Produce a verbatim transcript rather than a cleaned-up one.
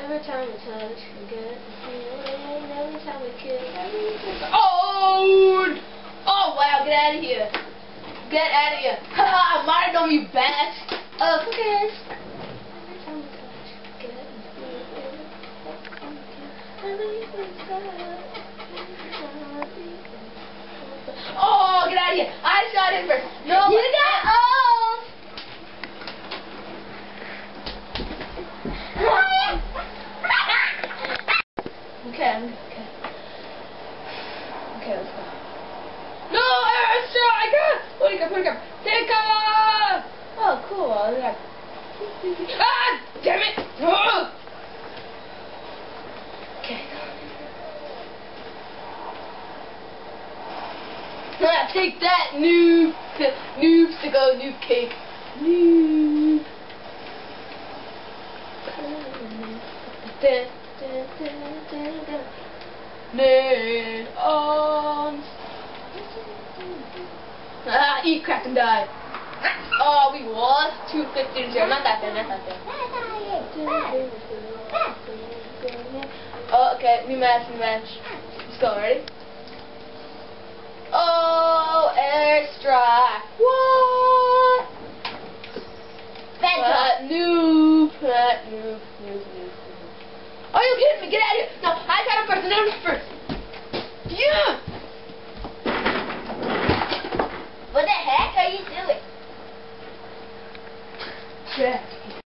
Every time we touch, we get the feeling. Every time we kiss, every time. Oh! Oh wow! Get out of here! Get out of here! Ha! I might know you best. Uh, cookies. Every time we touch, we get the feeling. Every time we kiss, everything's good. Oh! Get out of here! I shot him first. No. You got old. Okay, I'm okay. Okay, let's go. No, air strike! Put it up, put it up. Take off! Oh, cool. I was like, ah, damn it! Oh. Okay. Ah, take that, noob! Noobs to go, noob cake. Noob. Man arms. Ah, eat crack and die. Oh, we lost two fifty to zero. Not that bad, not that bad. Oh, okay, new match, new match. Let's go, ready?